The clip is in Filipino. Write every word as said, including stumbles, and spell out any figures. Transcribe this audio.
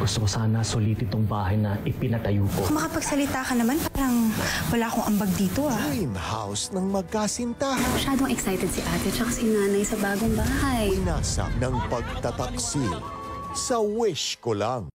Gusto ko sana sulit itong bahay na ipinatayo ko. Kung makapagsalita ka naman, parang wala akong ambag dito ah. Dream house ng magkasintahan. Masyadong excited si ate tsaka si nanay sa bagong bahay. Winasa ng pagtataksil sa wish ko lang.